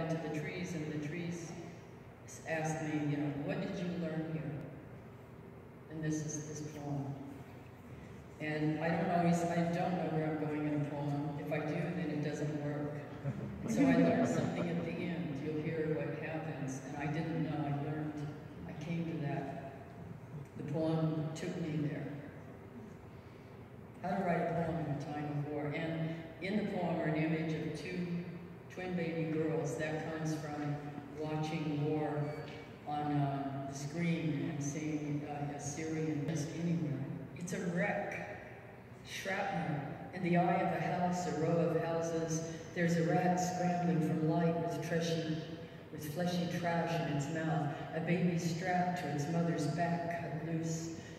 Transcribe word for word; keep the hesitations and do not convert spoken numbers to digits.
to the trees, and the trees asked me, you know, what did you learn here? And this is this poem. And I don't always, I don't know where I'm going in a poem. If I do, then it doesn't work. And so I learned something at the end. You'll hear what happens. And I didn't know. I learned, I came to that. The poem took me there. How to write a poem in a time of war. And in the poem are an image of two twin baby girls. That comes from watching war on uh, the screen and seeing uh, a Syrian just anywhere. It's a wreck. Shrapnel. In the eye of a house, a row of houses, there's a rat scrambling for light with trashy, with fleshy trash in its mouth, a baby strapped to its mother's back cut loose.